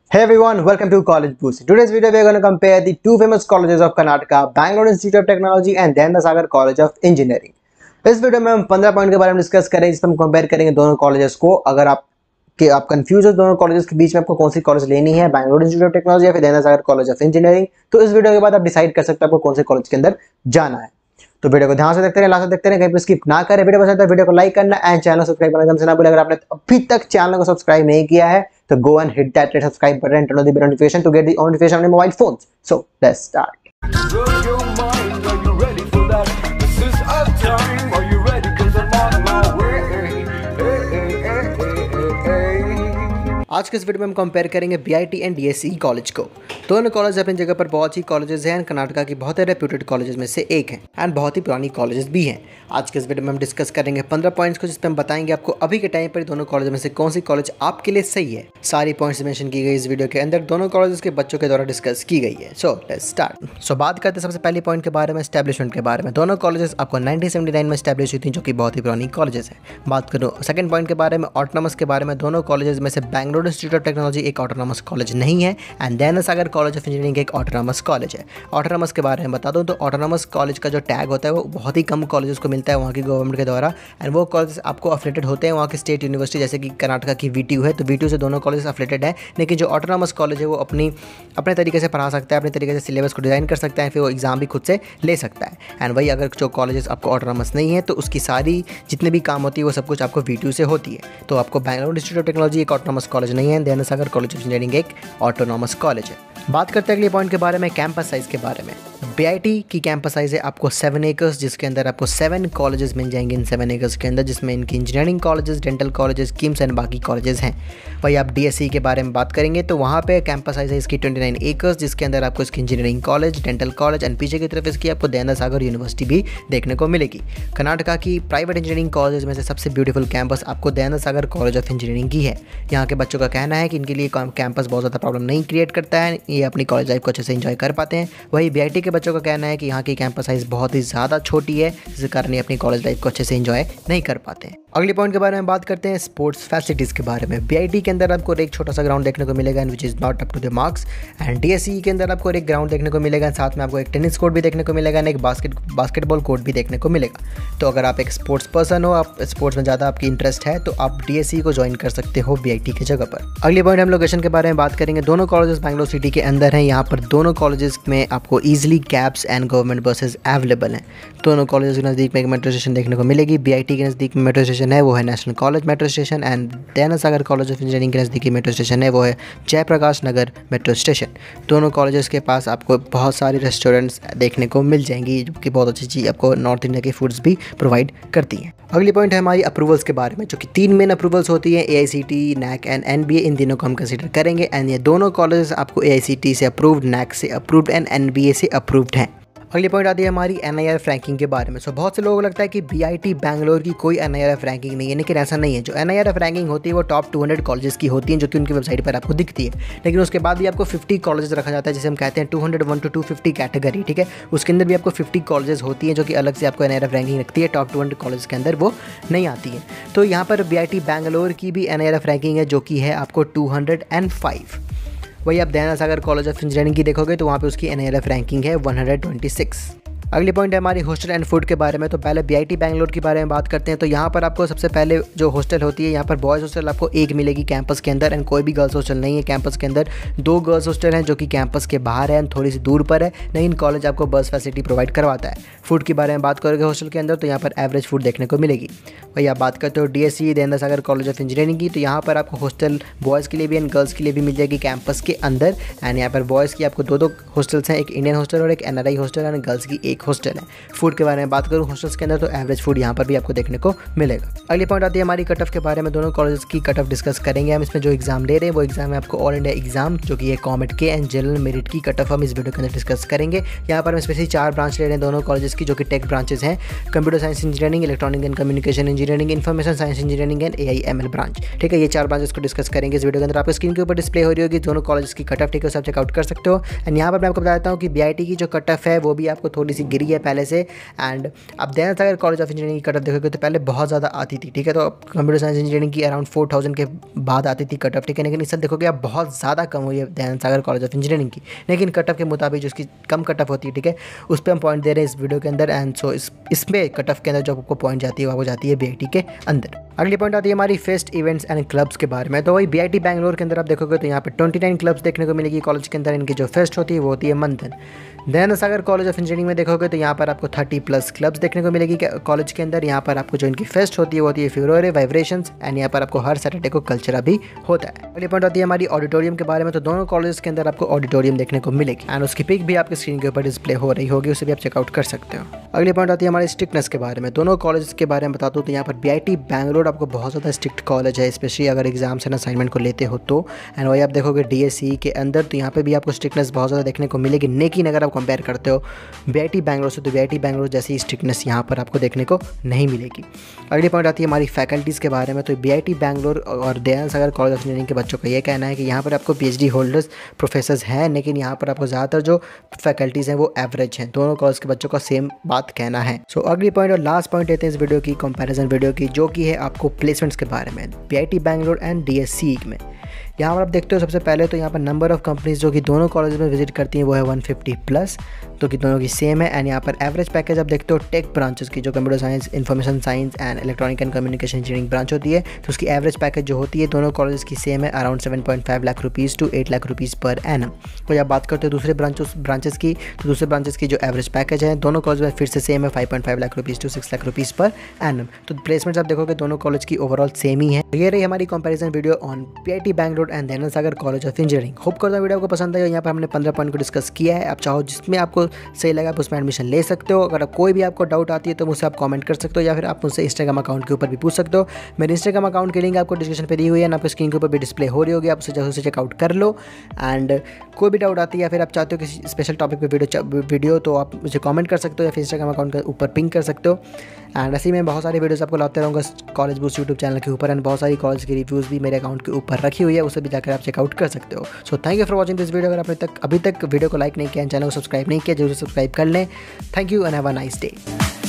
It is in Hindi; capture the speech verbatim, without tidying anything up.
Hey everyone, welcome to College Boost. In today's video, we are going to compare the two famous colleges of Karnataka, Bangalore Institute of Technology and then the Sagar College of Engineering. इस वीडियो में हम पंद्रह पॉइंट के बारे में डिस्कस करेंगे, जिसमें हम कंपेयर करेंगे दोनों कॉलेजेस को। अगर आप कि आप कंफ्यूज हो दोनों कॉलेजेस के बीच में आपको कौन सी कॉलेज लेनी है, बैंगलोर इंस्टीट्यूट ऑफ टेक्नोलॉजी या फिर देना सागर कॉलेज ऑफ इंजीनियरिंग, तो इस वीडियो के बाद आप डिसाइड कर सकते हैं आपको कौन से कॉलेज के अंदर जाना है। तो वीडियो को ध्यान से देखते रहे, लास्ट तक देखते रहे, कहीं पे स्किप ना करें। वीडियो पसंद है वीडियो को लाइक करना एंड चैनल सब्सक्राइब करना हमसे ना भूलें। अगर आपने अभी तक चैनल को सब्सक्राइब नहीं किया है तो go and hit that red subscribe button and turn on the bell notification to get the notification on your mobile phones. So let's start. Blow your mind, are you ready for that? This is our time, are you ready? Cause I'm on my way. Hey, hey, hey, hey, hey, hey. आज के इस वीडियो में हम कंपेयर करेंगे B I T and D S C college को। दोनों कॉलेज अपनी जगह पर बहुत ही कॉलेजेस हैं, कर्नाटका की बहुत ही रेप्यूटेड कॉलेजेस में से एक हैं एंड बहुत ही पुरानी कॉलेजेस भी हैं। आज के इस वीडियो में हम डिस्कस करेंगे पंद्रह पॉइंट्स को, जिसमें हम बताएंगे आपको अभी के टाइम पर दोनों कॉलेज में से कौन सी कॉलेज आपके लिए सही है। सारी पॉइंट्स मेंशन की गई इस वीडियो के अंदर, दोनों कॉलेजेस के बच्चों के द्वारा डिस्कस की गई है। So let's start. सो बात करते हैं सबसे पहले पॉइंट के बारे में, एस्टैब्लिशमेंट के बारे में। दोनों कॉलेजेस आपको नाइनटीन सेवेंटी नाइन में एस्टैब्लिश हुई थी, जो कि बहुत ही पुरानी कॉलेजेस है। बात करूँ सेकंड पॉइंट के बारे में, ऑटोनॉमस के बारे में। दोनों कॉलेजेस में से बैंगलोर इंस्टीट्यूट ऑफ टेक्नोलॉजी एक ऑटोनॉमस कॉलेज नहीं है and then Sagar college of Engineering एक ऑटोनॉमस कॉलेज है। ऑटोनॉमस के बारे में बता दूं तो ऑटोनॉमस कॉलेज का जो टैग होता है वो बहुत ही कम कॉलेजेस को मिलता है वहाँ की गवर्नमेंट के द्वारा, एंड वो कॉलेज आपको अफिलेटेड होते हैं वहाँ की स्टेट यूनिवर्सिटी, जैसे कि कर्नाटका की वी टी यू है, तो वी टी यू से दोनों कॉलेज अफिलेटेड है। लेकिन जो ऑटोनॉमस कॉलेज है वो अपनी अपने तरीके से पढ़ा सकता है, अपने तरीके से सिलेबस को डिज़ाइन कर सकता है, फिर वो एग्जाम भी खुद से ले सकता है। एंड वही अगर जो कॉलेजेस आपको ऑटोनॉमस नहीं है तो उसकी सारी जितने भी काम होती है वो सब कुछ आपको वी टी यू से होती है। तो आपको बैंगलोर इंस्टीट्यूट ऑफ टेक्नोलॉजी एक ऑटोनॉमस कॉलेज नहीं है, then Sagar college of Engineering एक ऑटोनॉमस कॉलेज है। बात करते हैं अगले पॉइंट के बारे में, कैंपस साइज़ के बारे में। बी आई टी की कैंपस साइज़ है आपको सेवन एकर्स, जिसके अंदर आपको सेवन कॉलेजेस मिल जाएंगे इन सेवन एकर्स के अंदर, जिसमें इनकी engineering colleges, dental colleges, KIMS and बाकी कॉलेजेस हैं। वही आप डी एस सी के बारे में बात करेंगे तो वहाँ पे कैंपस साइज़ है इसकी ट्वेंटी नाइन एकर्स, जिसके अंदर आपको इसकी engineering college, dental college and पीछे की तरफ इसकी आपको दयानंद सागर यूनिवर्सिटी भी देखने को मिलेगी। कर्नाटका की प्राइवेट इंजीनियरिंग कॉलेज में से सबसे ब्यूटीफुल कैंपस आपको Dayananda Sagar college of engineering की है। यहाँ के बच्चों का कहना है कि इनके लिए कैंपस बहुत ज़्यादा प्रॉब्लम नहीं क्रिएट करता है, ये अपनी कॉलेज लाइफ को अच्छे से एंजॉय कर पाते हैं। वही बी आई टी के बच्चों का कहना है कि यहाँ की कैंपस साइज़ बहुत ही ज़्यादा छोटी है, जिसके कारण ये अपनी कॉलेज लाइफ को अच्छे से एंजॉय नहीं कर पाते हैं। अगले पॉइंट के बारे में बात करते हैं स्पोर्ट्स फैसिलिटीज़ के बारे में। बी आई टी के अंदर आपको एक छोटा सा ग्राउंड देखने को मिलेगा which is not up to the marks, and D S C के अंदर आपको एक ग्राउंड देखने को मिलेगा, साथ में आपको एक टेनिस कोर्ट भी देखने को मिलेगा एंड एक बास्केट बास्केटबॉल कोर्ट भी देखने को मिलेगा। तो अगर आप एक स्पोर्ट्स पर्सन हो, आप स्पोर्ट्स में ज़्यादा आपकी इंटरेस्ट है, तो आप डी एस सी को ज्वाइन कर सकते हो बी आई टी की जगह पर। अगले पॉइंट हम लोकेशन के बारे में बात करेंगे। दोनों कॉलेजेस बैंगलोर सिटी के अंदर हैं। यहाँ पर दोनों कॉलेजेस में आपको easily cabs and government buses available हैं। दोनों कॉलेजेस के नज़दीक में एक मेट्रो स्टेशन देखने को मिलेगी। बी आई टी के नज़दीक में मेट्रो स्टेशन है वो है national college metro station, and Dayananda Sagar college of engineering के नज़दीकी मेट्रो स्टेशन है वो है जयप्रकाश नगर मेट्रो स्टेशन। दोनों कॉलेजेस के पास आपको बहुत सारी रेस्टोरेंट्स देखने को मिल जाएंगी, जो कि बहुत अच्छी चीज़ आपको नॉर्थ इंडिया की फूड्स भी प्रोवाइड करती हैं। अगली पॉइंट है हमारी अप्रूवल्स के बारे में, जो कि तीन मेन अप्रूवल्स होती हैं, A I C T, NAAC and N B A. इन तीनों को हम कंसीडर करेंगे एंड ये दोनों कॉलेजेस आपको ए आई सी टी से अप्रूव्ड, नैक से approved and N B A से अप्रूव्ड हैं। अगली पॉइंट आती है हमारी N I R F ranking के बारे में। सो बहुत से लोगों को लगता है कि बी आई टी बैंगलोर की कोई N I R F ranking नहीं है, लेकिन ऐसा नहीं है। जो N I R F ranking होती है वो टॉप टू हंड्रेड कॉलेजेस की होती हैं, जो कि उनकी वेबसाइट पर आपको दिखती है। लेकिन उसके बाद भी आपको फिफ्टी कॉलेजेस रखा जाता है, जिसे हम कहते हैं two hundred one two two fifty category, ठीक है। उसके अंदर भी आपको फिफ्टी कॉलेजेस होती हैं, जो कि अलग से आपको N I R F ranking रखती है। टॉप टू हंड्रेड कॉलेज के अंदर वो नहीं आती है। तो यहाँ पर बी आई टी बैंगलोर की भी N I R F ranking है, जो कि है आपको टू हंड्रेड एंड फाइव। वही आप Dayananda Sagar college of engineering की देखोगे तो वहाँ पे उसकी N I R F ranking है वन हंड्रेड ट्वेंटी सिक्स। अगली पॉइंट है हमारी हॉस्टल एंड फूड के बारे में। तो पहले बी आई टी बैंगलोर के बारे में बात करते हैं। तो यहाँ पर आपको सबसे पहले जो हॉस्टल होती है, यहाँ पर बॉयज़ हॉस्टल आपको एक मिलेगी कैंपस के अंदर, एंड कोई भी गर्ल्स हॉस्टल नहीं है कैंपस के अंदर। दो गर्ल्स हॉस्टल हैं जो कि कैंपस के बाहर है एंड थोड़ी सी दूर पर है, लेकिन कॉलेज आपको बस फैसिलिटी प्रोवाइड करवाता है। फूड के बारे में बात करोगे हॉस्टल के अंदर तो यहाँ पर एवरेज फूड देखने को मिलेगी। वही आप बात करते हो D S C, Dayananda Sagar college of engineering की, तो यहाँ पर आपको हॉस्टल बॉयज़ के लिए भी एंड गर्ल्स के लिए भी मिल जाएगी कैंपस के अंदर। एंड यहाँ पर बॉयज़ की आपको दो दो हॉस्टल्स हैं, एक इंडियन हॉस्टल और एक N R I hostel, and girls की एक हॉस्टल है। फूड के बारे में बात करूँ हॉस्टल्स के अंदर तो एवरेज फूड यहाँ पर भी आपको देखने को मिलेगा। अगली पॉइंट आती है हमारी कट ऑफ के बारे में। दोनों कॉलेज की कट ऑफ डिस्कस करेंगे हम। इसमें जो एग्जाम ले रहे हैं वो एग्जाम है आपको ऑल इंडिया एग्जाम, जो कि है COMEDK and general merit की कट ऑफ हम इस वीडियो के अंदर डिस्कस करेंगे। यहाँ पर हम स्पेशली चार ब्रांच ले रहे हैं दोनों कॉलेज की, जो कि टेक ब्रांचेस हैं, computer science engineering, electronic and communication engineering, information science engineering and A I M L branch, ठीक है। ये चार ब्रांचेस को डिस्कस करेंगे इस वीडियो के अंदर। आपको स्क्रीन के ऊपर डिस्प्ले हो रही होगी दोनों कॉलेज की कट ऑफ, ठीक है, सब चेकआउट कर सकते हो। एंड यहाँ पर मैं आपको बताता हूँ कि बी आई टी की जो कट ऑफ है वो भी आपको थोड़ी सी गिरी है पहले से। एंड अब Dayananda Sagar college of engineering की कट ऑफ देखोगे तो पहले बहुत ज़्यादा आती थी, ठीक है, तो कंप्यूटर साइंस इंजीनियरिंग की अराउंड फोर थाउजेंड के बाद आती थी कट ऑफ, ठीक है, लेकिन इस साल देखोगे अब बहुत ज़्यादा कम हुई है Dayananda Sagar college of engineering की, लेकिन कट ऑफ के मुताबिक जो उसकी कम कट ऑफ होती है, ठीक है, उस पर हम पॉइंट दे रहे हैं इस वीडियो के अंदर। एंड सो इस इसमें कट ऑफ के अंदर जो आपको पॉइंट जाती है वो जाती है बी आई टी के अंदर। अगली पॉइंट आती है हमारी फेस्ट इवेंट्स एंड क्लब्स के बारे में। तो वही बी आई टी बैंगलोर के अंदर आप देखोगे तो यहाँ पे ट्वेंटी नाइन क्लब्स देखने को मिलेगी कॉलेज के अंदर। इनकी जो फेस्ट होती है वो होती है Manthan. Dayananda Sagar college of engineering में देखोगे तो यहाँ पर आपको थर्टी प्लस क्लब्स देखने को मिलेगी कॉलेज के अंदर। यहाँ पर आपको जो इनकी फेस्ट होती है वो होती है फ्यूरोरे वाइब्रेशंस। एंड यहाँ पर आपको हर सैटरडे को कल्चर भी होता है। अगली पॉइंट आती है हमारी ऑडिटोरियम के बारे में। तो दोनों कॉलेज के अंदर आपको ऑडिटोरियम देखने को मिलेगी एंड उसकी पिक भी आपके स्क्रीन के ऊपर डिस्प्ले हो रही होगी, उसे भी आप चेकआउट कर सकते हो। अगली पॉइंट आती है हमारी स्ट्रिक्टनेस के बारे में। दोनों कॉलेज के बारे में बता दूँ तो यहाँ पर बी आई टी बैंगलोर आपको बहुत ज़्यादा स्ट्रिक्ट कॉलेज है, स्पेशली अगर एग्जाम्स एंड असाइनमेंट को लेते हो तो। एंड वही आप देखोगे डी एस सी के अंदर तो यहाँ पे भी आपको स्ट्रिक्टनेस बहुत ज़्यादा देखने को मिलेगी, लेकिन अगर आप कंपेयर करते हो बी आई टी बैंगलोर से तो बी आई टी बैंगलोर जैसी स्ट्रिक्टनेस यहाँ पर आपको देखने को नहीं मिलेगी। अगली पॉइंट आती है हमारी फैकल्टीज़ के बारे में। तो बी आई टी बैंगलोर और Dayananda Sagar college of engineering के बच्चों का ये कहना है कि यहाँ पर आपको P H D holders professors हैं, लेकिन यहाँ पर आपको ज़्यादातर जो फैकल्टीज़ हैं वो एवरेज हैं। दोनों कॉलेज के बच्चों का सेम बात कहना है। सो so, अगली पॉइंट और लास्ट पॉइंट लेते हैं इस वीडियो की कंपैरिजन वीडियो की, जो कि है आपको प्लेसमेंट्स के बारे में B I T Bangalore and D S C में। यहाँ पर आप देखते हो सबसे पहले तो यहाँ पर नंबर ऑफ कंपनीज जो कि दोनों कॉलेज में विजिट करती हैं वो है वन फिफ्टी प्लस, तो कि दोनों की सेम है। एंड यहाँ पर एवरेज पैकेज आप देखते हो टेक ब्रांचेस की, जो computer science, information science and electronic and communication engineering branch होती है, तो उसकी एवरेज पैकेज जो होती है दोनों कॉलेज की सेम है, around seven point five lakh rupees to eight lakh rupees per annum. तो जब बात करते हो दूसरे ब्रांचेस ब्रांचेस की, तो दूसरे ब्रांचेस की जो एवरेज पैकेज है दोनों कॉलेज में फिर से सेम है, five point five lakh rupees to six lakh rupees per annum. तो प्लेसमेंट्स आप देखोगे दोनों कॉलेज की ओवरऑल सेम ही है। ये रही हमारी comparison video on B I T Bangalore and Dayananda Sagar college of engineering. Hope करता हूं वीडियो आपको पसंद आया। यहाँ पर हमने पंद्रह पॉइंट को डिस्कस किया है। आप चाहो जिसमें आपको सही लगा आप उसमें एडमिशन ले सकते हो। अगर कोई भी आपको डाउट आती है तो मुझसे आप कमेंट कर सकते हो, या फिर आप मुझसे इंस्टाग्राम अकाउंट के ऊपर भी पूछ सकते हो। मेरे इंस्टाग्राम अकाउंट की लिंक आपको डिस्क्रिप्शन पे दी हुई है ना, आपको स्क्रीन के ऊपर भी डिस्प्ले हो रही होगी, आप उसे जैसे चेकआउट कर लो। एंड कोई भी डाउट आती है या फिर आप चाहते हो किसी स्पेशल टॉपिक पे वीडियो वीडियो तो आप मुझे कमेंट कर सकते हो या फिर इंस्टाग्राम अकाउंट के ऊपर पिंग कर सकते हो। एंड ऐसे ही मैं बहुत सारी वीडियोस आपको लाते रहूँगा कॉलेज बूस्ट यूट्यूब चैनल के ऊपर। एंड बहुत सारी कॉलेज की रिव्यूज़ भी मेरे अकाउंट के ऊपर रखी हुई है, उसे भी जाकर आप चेकआउट कर सकते हो। So thank you for watching this video. अगर आपने तक अभी तक वीडियो को लाइक नहीं किया, चैनल को सब्सक्राइब नहीं किया, जरूर सब्सक्राइब कर लें। Thank you and have a nice day.